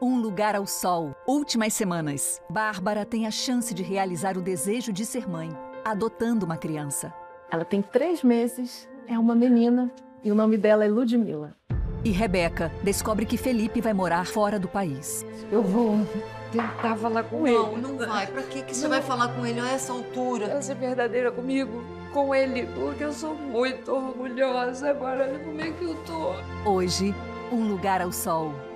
Um Lugar ao Sol. Últimas semanas. Bárbara tem a chance de realizar o desejo de ser mãe, adotando uma criança. Ela tem 3 meses, é uma menina e o nome dela é Ludmila. E Rebeca descobre que Felipe vai morar fora do país. Eu vou tentar falar com ele. Não, não vai. Pra que você vai falar com ele a essa altura? Ela ser verdadeira comigo, com ele, porque eu sou muito orgulhosa agora. Como é que eu tô? Hoje, Um Lugar ao Sol.